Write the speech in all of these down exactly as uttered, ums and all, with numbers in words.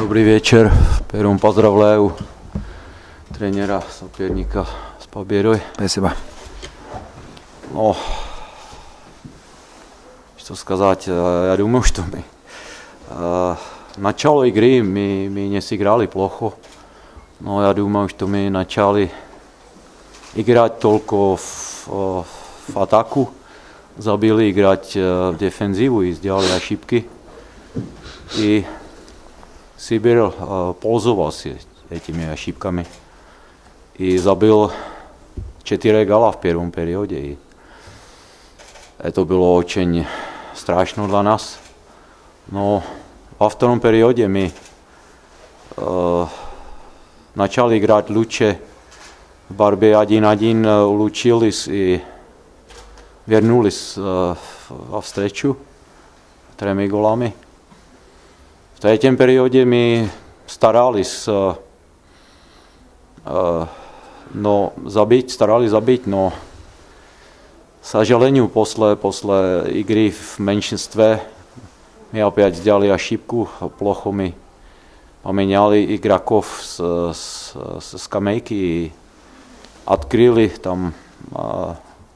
Dobrý večer. Первым поздравляю тренера соперника с победой. Спасибо. Ну, что сказать, я думаю, что мы э, начало игры мы, мы не сыграли плохо, но я думаю, что мы начали играть только в, в атаку, забили играть в дефензиву и сделали ошибки. И Сибирь э, пользовался этими ошибками и забил четыре гола в первом периоде. И это было очень страшно для нас. Но во втором периоде мы э, начали играть лучше. В борьбе один-один улучшились и вернулись э, во встречу тремя голами. В третьем периоде мы старались э, э, но забить, старались забить, но, к сожалению, после, после игры в меньшинстве мы опять сделали ошибку, плохо мы поменяли игроков с, с, с скамейки и открыли там э,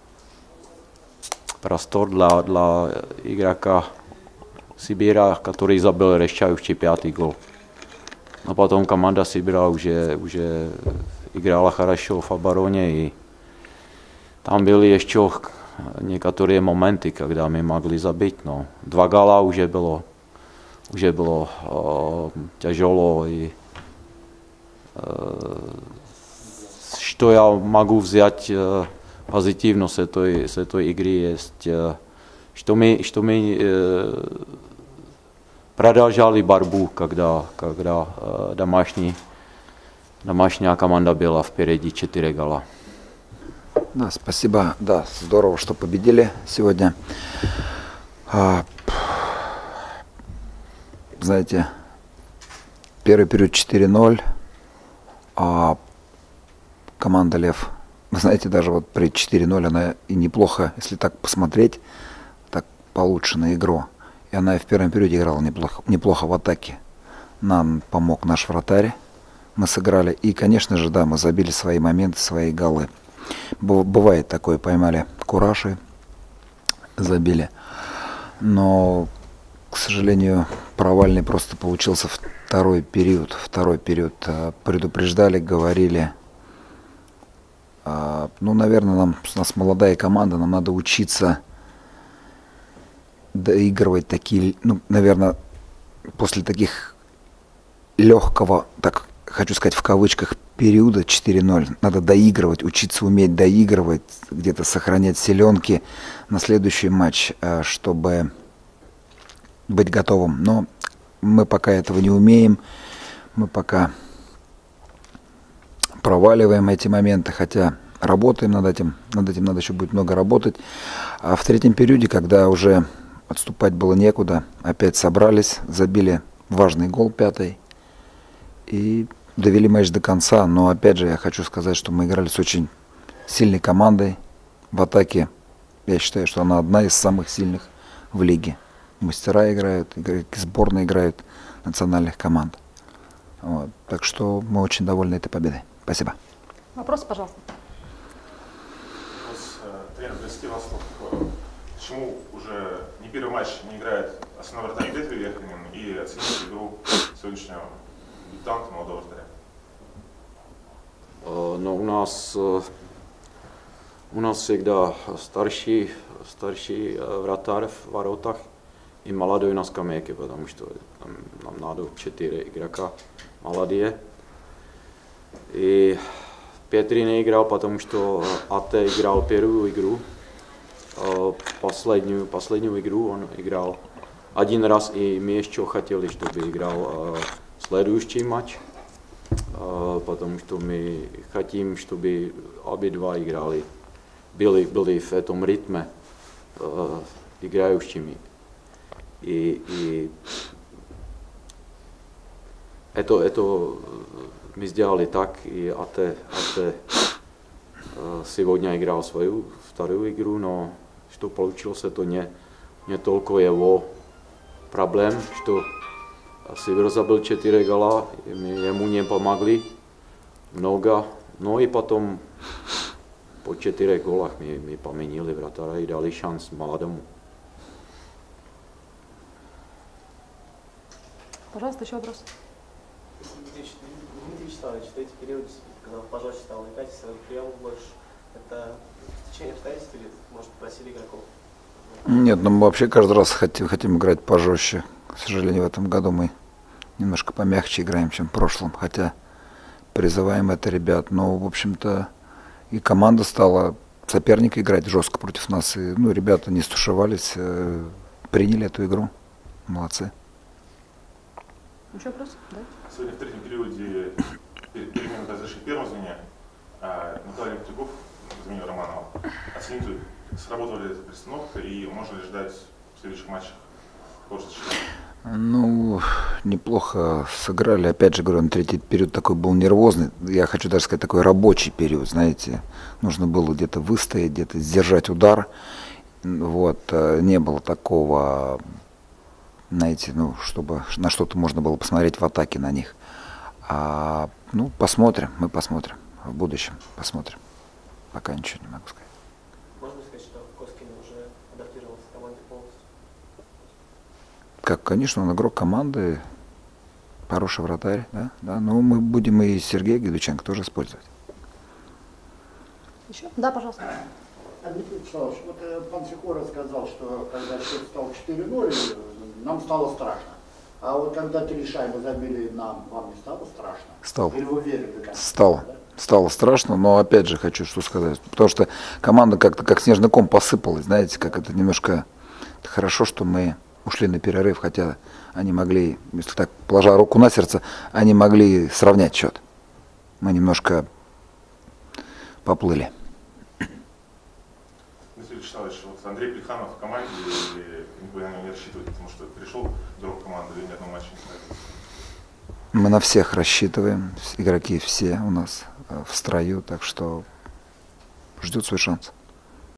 простор для, для игрока Сибира, который забил решающий пятый гол. Но потом команда Сибира уже, уже играла хорошо в обороне, и там были еще некоторые моменты, когда мы могли забить, но два гола уже было, уже было э, тяжело. И, э, что я могу взять э, позитивно с этой, с этой игры, есть, э, что мы, что мы э, продолжали борьбу, когда, когда э, домашний, домашняя команда была впереди четыре гола. Да, спасибо. Да, здорово, что победили сегодня. А, знаете, первый период четыре ноль, а команда «Лев», вы знаете, даже вот при четыре ноль она и неплохо, если так посмотреть, так получше на игру. И она и в первом периоде играла неплохо, неплохо в атаке. Нам помог наш вратарь. Мы сыграли. И, конечно же, да, мы забили свои моменты, свои голы. Бывает такое, поймали куражи, забили. Но, к сожалению, провальный просто получился второй период. Второй период. Предупреждали, говорили. Ну, наверное, нам, у нас молодая команда, нам надо учиться доигрывать такие, ну, наверное, после таких легкого, так хочу сказать в кавычках, периода четыре ноль, надо доигрывать, учиться уметь доигрывать, где-то сохранять силенки на следующий матч, чтобы быть готовым. Но мы пока этого не умеем, мы пока проваливаем эти моменты, хотя работаем над этим, над этим надо еще будет много работать. А в третьем периоде, когда уже отступать было некуда, опять собрались, забили важный гол, пятый, и довели матч до конца. Но опять же я хочу сказать, что мы играли с очень сильной командой в атаке. Я считаю, что она одна из самых сильных в лиге. Мастера играют, игроки сборной играют национальных команд. Вот. Так что мы очень довольны этой победой. Спасибо. Вопрос, пожалуйста. Вопрос, тренер, десяти вас слов. Почему уже не первый матч не играет основной вратарь Дмитрий Веханин, и оцените игру сегодняшнего дебютанта, молодого вратаря? Но у нас, у нас всегда старший, старший вратарь в воротах и молодой на скамейке, потому что там, нам надо четыре игрока молодые. И Петри не играл, потому что Ате играл первую игру. Последнюю, последнюю игру он играл один раз, и мы еще хотели, чтобы играл следующий матч, потому что мы хотим, чтобы обидва играли, были, были в этом ритме играющими. И, и это, это мы сделали так, и Ате, Ате сегодня играл свою вторую игру, но что получилось, это не, не только его проблем, что Sivir zabil čtyři gola, my jemu nepomagli mnoga. No i potom po čtyřech golách my, my pomenili vratára i dali šanc mladomu. Пожалуйста, еще вопрос. Дмитрий Вячеславович, в эти периоды, когда пожестче стало играть, своим приемом больше, это стечение обстоятельств или, может, просили игроков? Нет, ну мы вообще каждый раз хотим, хотим играть пожестче. К сожалению, в этом году мы немножко помягче играем, чем в прошлом. Хотя призываем это ребят. Но, в общем-то, и команда стала, соперник играть жестко против нас. И, ну, ребята не стушевались, э, приняли эту игру. Молодцы. Еще вопрос? Да? Сегодня в третьем периоде перемены произошли в первом звене. А Николай Петряков заменил Романова. Оцените, сработала ли эта перестановка и можно ли ждать в следующих матчах тоже сочетания? Ну, неплохо сыграли. Опять же, говорю, на третий период такой был нервозный. Я хочу даже сказать, такой рабочий период, знаете. Нужно было где-то выстоять, где-то сдержать удар. Вот, не было такого, знаете, ну, чтобы на что-то можно было посмотреть в атаке на них. А, ну, посмотрим, мы посмотрим. В будущем посмотрим. Пока ничего не могу сказать. Можно сказать, что Коскин уже адаптировался к команде полностью? Как, конечно, он игрок команды, хороший вратарь, да, да. Но мы будем и Сергея Гедученко тоже использовать. Еще? Да, пожалуйста. Дмитрий Вячеславович, вот э, пан Сикора сказал, что когда счет стал четыре ноль, нам стало страшно. А вот когда три шайбы забили нам, вам не стало страшно? Стало. Или вы верили до конца? Стало. Да? Стало страшно, но опять же хочу что сказать. Потому что команда как-то как снежный ком посыпалась, знаете, как это немножко... Это хорошо, что мы ушли на перерыв, хотя они могли, если так, положа руку на сердце, они могли сравнять счет. Мы немножко поплыли. Дмитрий Вячеславович, вот Андрей Плеханов в команде, или вы на него не рассчитываете, потому что пришел друг команды и ни одного матча не сыграли? Мы на всех рассчитываем, игроки все у нас в строю, так что ждет свой шанс.